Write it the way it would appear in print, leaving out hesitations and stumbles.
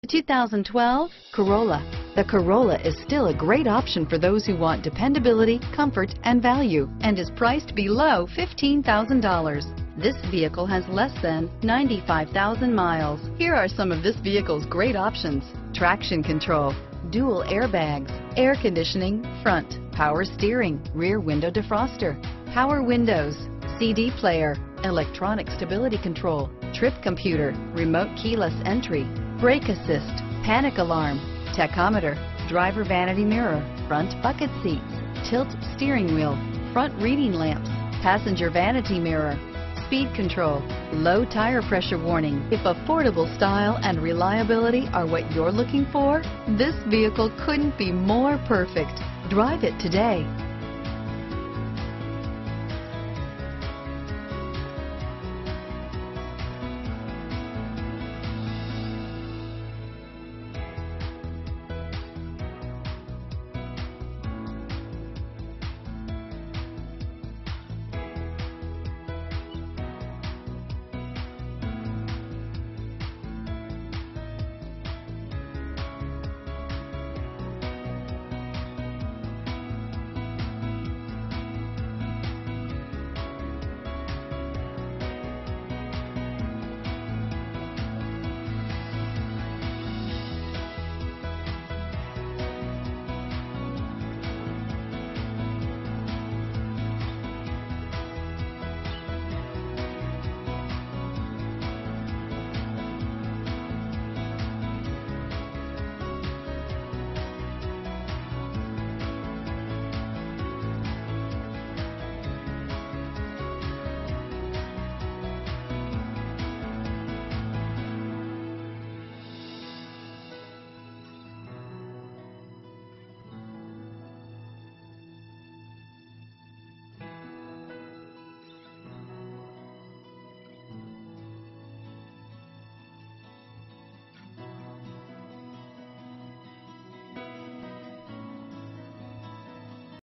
2012 Corolla. The Corolla is still a great option for those who want dependability, comfort, and value, and is priced below $15,000. This vehicle has less than 95,000 miles. Here are some of this vehicle's great options: traction control, dual airbags, air conditioning, front, power steering, rear window defroster, power windows, CD player, electronic stability control, trip computer, remote keyless entry, brake assist, panic alarm, tachometer, driver vanity mirror, front bucket seats, tilt steering wheel, front reading lamps, passenger vanity mirror, speed control, low tire pressure warning. If affordable style and reliability are what you're looking for, this vehicle couldn't be more perfect. Drive it today.